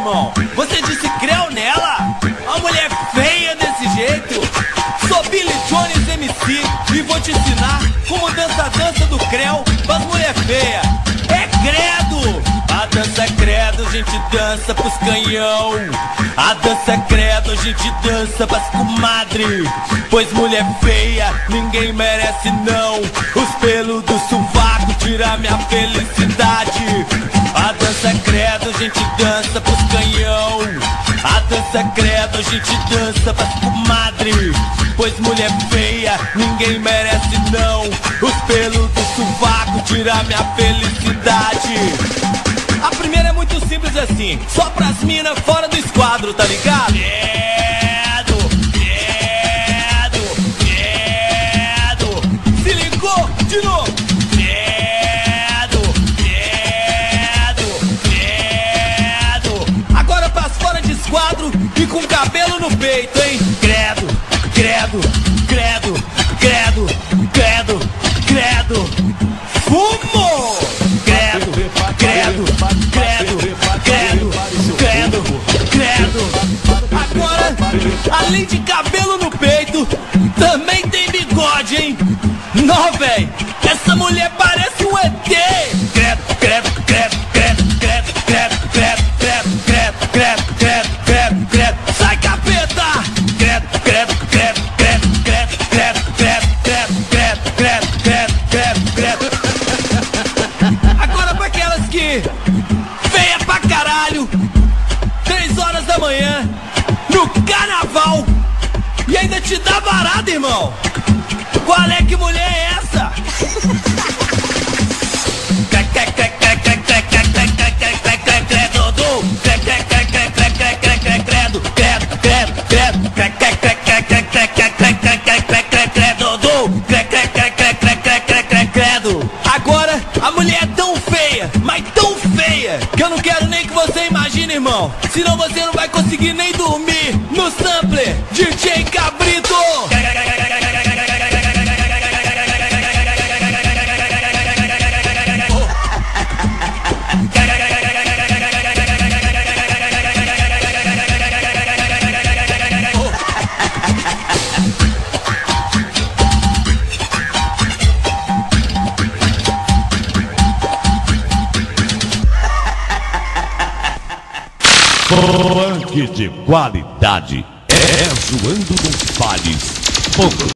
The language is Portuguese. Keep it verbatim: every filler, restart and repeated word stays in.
irmão? Você disse creu nela? A mulher feia desse jeito? Sou Billy Jones M C e vou te ensinar como dança a dança do creu pras mulher feia. É credo! A dança credo, a gente dança pros canhão. A dança credo, a gente dança pras comadre. Pois mulher feia, ninguém merece não. Os pelos do sovaco tiram minha felicidade. A dança credo, a gente dança pros canhão. A dança credo, a gente dança pras comadre. Pois mulher feia, ninguém merece não. Os pelos do sovaco tiram minha felicidade. A primeira é muito simples assim, só pras minas fora do esquadro, tá ligado? Credo, credo, credo. Se ligou de novo? Credo, credo, credo. Agora pras fora de esquadro e com cabelo no peito, hein? Credo, credo, credo, credo, credo, credo. Fumo! Credo, credo, credo, credo, credo, credo. Agora, além de cabelo no peito, também tem bigode, hein? Não, véi, essa mulher parece um E T. Credo, credo, credo, credo, credo, credo, credo, credo, credo, credo, credo, credo. Sai, capeta! Credo, credo, credo, credo, credo, credo, credo, credo, credo, credo, credo, credo. Agora pra aquelas que feia pra caralho, três horas da manhã, no carnaval, e ainda te dá barato, irmão. Qual é que mulher é essa? Agora a mulher é tão feia, mas tão feia, que eu não quero nem que você imagine, irmão. Senão você não vai conseguir nem dormir no sampler D J Cabrito. Funk de qualidade é zoando nos bailes.